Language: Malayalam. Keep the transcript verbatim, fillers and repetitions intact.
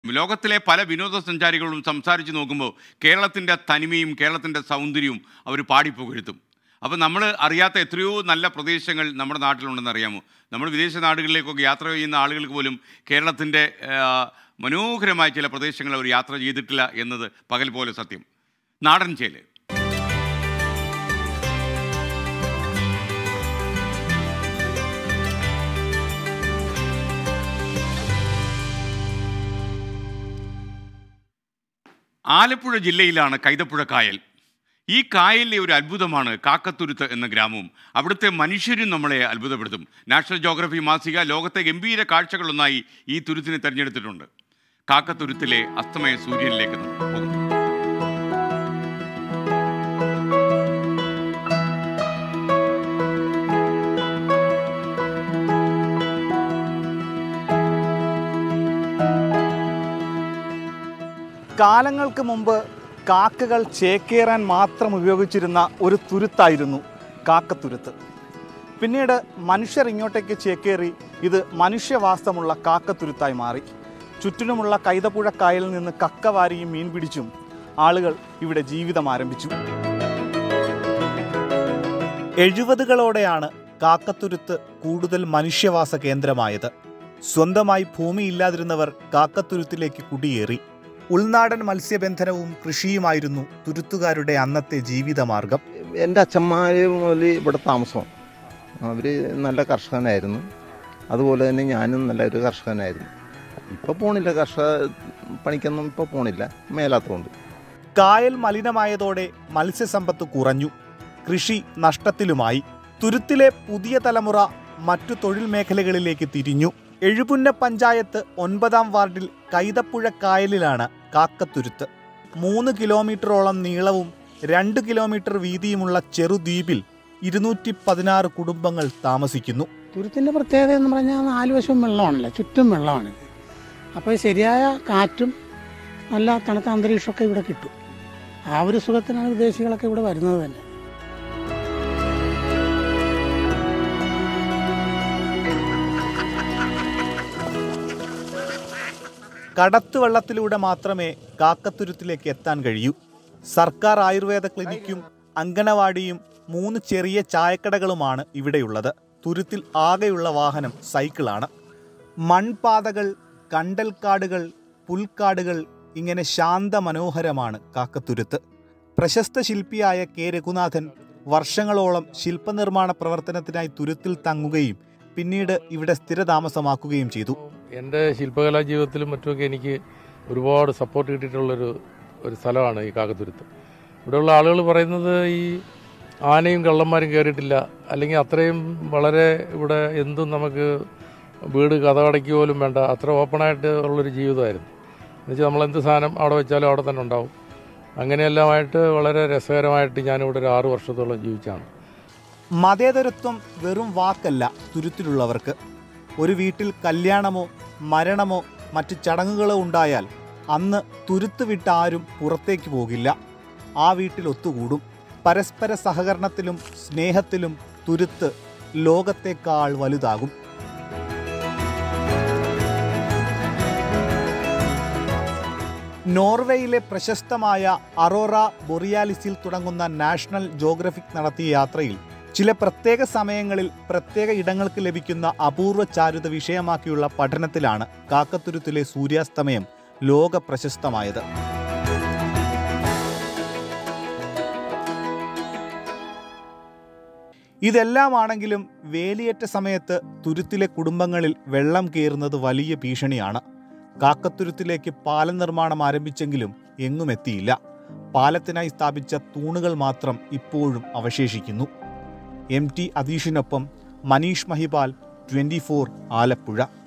ലോകത്തിലെ പല വിനോദസഞ്ചാരികളും സംസാരിച്ച് നോക്കുമ്പോൾ കേരളത്തിൻ്റെ തനിമയും കേരളത്തിൻ്റെ സൗന്ദര്യവും അവർ പാടിപ്പുകഴ്ത്തും. അപ്പോൾ നമ്മൾ അറിയാത്ത എത്രയോ നല്ല പ്രദേശങ്ങൾ നമ്മുടെ നാട്ടിലുണ്ടെന്ന് അറിയാമോ? നമ്മൾ വിദേശ നാടുകളിലേക്കൊക്കെ യാത്ര ചെയ്യുന്ന ആളുകൾക്ക് പോലും കേരളത്തിൻ്റെ മനോഹരമായ ചില പ്രദേശങ്ങൾ അവർ യാത്ര ചെയ്തിട്ടില്ല എന്നത് പകൽ പോലെ സത്യം. നാടൻ ചേല് ആലപ്പുഴ ജില്ലയിലാണ് കൈതപ്പുഴ കായൽ. ഈ കായലിലെ ഒരു അത്ഭുതമാണ് കാക്കത്തുരുത്ത് എന്ന ഗ്രാമവും. അവിടുത്തെ മനുഷ്യരും നമ്മളെ അത്ഭുതപ്പെടുത്തും. നാഷണൽ ജോഗ്രഫി മാസിക ലോകത്തെ ഗംഭീര കാഴ്ചകളൊന്നായി ഈ തുരുത്തിനെ തിരഞ്ഞെടുത്തിട്ടുണ്ട്. കാക്കത്തുരുത്തിലെ അസ്തമയ സൂര്യനിലേക്ക് പോകുന്നു. കാലങ്ങൾക്ക് മുമ്പ് കാക്കകൾ ചേക്കേറാൻ മാത്രം ഉപയോഗിച്ചിരുന്ന ഒരു തുരുത്തായിരുന്നു കാക്കത്തുരുത്ത്. പിന്നീട് മനുഷ്യർ ഇങ്ങോട്ടേക്ക് ചേക്കേറി ഇത് മനുഷ്യവാസമുള്ള കാക്കത്തുരുത്തായി മാറി. ചുറ്റിനുമുള്ള കൈതപ്പുഴ കായലിൽ നിന്ന് കക്കവാരിയും മീൻ പിടിച്ചും ആളുകൾ ഇവിടെ ജീവിതം ആരംഭിച്ചു. എഴുപതുകളോടെയാണ് കാക്കത്തുരുത്ത് കൂടുതൽ മനുഷ്യവാസ കേന്ദ്രമായത്. സ്വന്തമായി ഭൂമിയില്ലാതിരുന്നവർ കാക്കത്തുരുത്തിലേക്ക് കുടിയേറി. ഉൾനാടൻ മത്സ്യബന്ധനവും കൃഷിയുമായിരുന്നു തുരുത്തുകാരുടെ അന്നത്തെ ജീവിതമാർഗം. എൻ്റെ അച്ഛന്മാർ മുതൽ ഇവിടെ താമസം. അവർ നല്ല കർഷകനായിരുന്നു. അതുപോലെ തന്നെ ഞാനും നല്ലൊരു കർഷകനായിരുന്നു. ഇപ്പോൾ പോണില്ല, കർഷക പണിക്കൊന്നും ഇപ്പോൾ പോണില്ല, മേലാത്തതുകൊണ്ട്. കായൽ മലിനമായതോടെ മത്സ്യസമ്പത്ത് കുറഞ്ഞു, കൃഷി നഷ്ടത്തിലുമായി. തുരുത്തിലെ പുതിയ തലമുറ മറ്റു തൊഴിൽ മേഖലകളിലേക്ക് തിരിഞ്ഞു. എഴുപുന്ന പഞ്ചായത്ത് ഒൻപതാം വാർഡിൽ കൈതപ്പുഴ കായലിലാണ് കാക്കത്തുരുത്ത്. മൂന്ന് കിലോമീറ്ററോളം നീളവും രണ്ട് കിലോമീറ്റർ വീതിയുമുള്ള ചെറുദ്വീപിൽ ഇരുന്നൂറ്റി പതിനാറ് കുടുംബങ്ങൾ താമസിക്കുന്നു. തുരുത്തിൻ്റെ പ്രത്യേകത എന്ന് പറഞ്ഞാൽ നാല് വശവും വെള്ളമാണല്ലോ, ചുറ്റും വെള്ളമാണ്. അപ്പോൾ ശരിയായ കാറ്റും നല്ല തണുത്ത അന്തരീക്ഷമൊക്കെ ഇവിടെ കിട്ടും. ആ ഒരു സുഖത്തിനാണ് വിദേശികളൊക്കെ ഇവിടെ വരുന്നത് തന്നെ. കടത്തുവള്ളത്തിലൂടെ മാത്രമേ കാക്കത്തുരുത്തിലേക്ക് എത്താൻ കഴിയൂ. സർക്കാർ ആയുർവേദ ക്ലിനിക്കും അങ്കണവാടിയും മൂന്ന് ചെറിയ ചായക്കടകളുമാണ് ഇവിടെയുള്ളത്. തുരുത്തിൽ ആകെയുള്ള വാഹനം സൈക്കിളാണ്. മൺപാതകൾ, കണ്ടൽക്കാടുകൾ, പുൽക്കാടുകൾ, ഇങ്ങനെ ശാന്ത മനോഹരമാണ് കാക്കത്തുരുത്ത്. പ്രശസ്ത ശില്പിയായ കെ രഘുനാഥൻ വർഷങ്ങളോളം ശില്പനിർമ്മാണ പ്രവർത്തനത്തിനായി തുരുത്തിൽ തങ്ങുകയും പിന്നീട് ഇവിടെ സ്ഥിരതാമസമാക്കുകയും ചെയ്തു. എൻ്റെ ശില്പകലാ ജീവിതത്തിലും മറ്റുമൊക്കെ എനിക്ക് ഒരുപാട് സപ്പോർട്ട് കിട്ടിയിട്ടുള്ളൊരു ഒരു സ്ഥലമാണ് ഈ കാക്കത്തുരുത്ത്. ഇവിടെയുള്ള ആളുകൾ പറയുന്നത് ഈ ആനയും കള്ളന്മാരും കയറിയിട്ടില്ല, അല്ലെങ്കിൽ അത്രയും വളരെ ഇവിടെ എന്തും നമുക്ക് വീട് കഥകടയ്ക്ക് പോലും വേണ്ട, അത്ര ഓപ്പണായിട്ട് ഉള്ളൊരു ജീവിതമായിരുന്നു. എന്നുവെച്ചാൽ നമ്മളെന്ത് സാധനം അവിടെ വെച്ചാലും അവിടെ തന്നെ ഉണ്ടാവും. അങ്ങനെയെല്ലാമായിട്ട് വളരെ രസകരമായിട്ട് ഞാനിവിടെ ഒരു ആറു വർഷത്തോളം ജീവിച്ചാണ്. മതേതരത്വം വെറും വാക്കല്ല തുരുത്തിലുള്ളവർക്ക്. ഒരു വീട്ടിൽ കല്യാണമോ മരണമോ മറ്റു ചടങ്ങുകളോ ഉണ്ടായാൽ അന്ന് തുരുത്ത് വിട്ട് ആരും പുറത്തേക്ക് പോകില്ല. ആ വീട്ടിൽ ഒത്തുകൂടും. പരസ്പര സഹകരണത്തിലും സ്നേഹത്തിലും തുരുത്ത് ലോകത്തേക്കാൾ വലുതാകും. നോർവേയിലെ പ്രശസ്തമായ അറോറ ബൊറിയാലിസിൽ തുടങ്ങുന്ന നാഷണൽ ജോഗ്രഫിക് നടത്തിയ യാത്രയിൽ ചില പ്രത്യേക സമയങ്ങളിൽ പ്രത്യേക ഇടങ്ങൾക്ക് ലഭിക്കുന്ന അപൂർവ ചാരുത വിഷയമാക്കിയുള്ള പഠനത്തിലാണ് കാക്കത്തുരുത്തിലെ സൂര്യാസ്തമയം ലോക പ്രശസ്തമായത്. ഇതെല്ലാമാണെങ്കിലും വേലിയേറ്റ സമയത്ത് തുരുത്തിലെ കുടുംബങ്ങളിൽ വെള്ളം കയറുന്നത് വലിയ ഭീഷണിയാണ്. കാക്കത്തുരുത്തിലേക്ക് പാലം നിർമ്മാണം ആരംഭിച്ചെങ്കിലും എങ്ങും എത്തിയില്ല. പാലത്തിനായി സ്ഥാപിച്ച തൂണുകൾ മാത്രം ഇപ്പോഴും അവശേഷിക്കുന്നു. എം ടി അദീഷിനൊപ്പം മനീഷ് മഹിപാൽ, ട്വൻറ്റി ഫോർ ആലപ്പുഴ.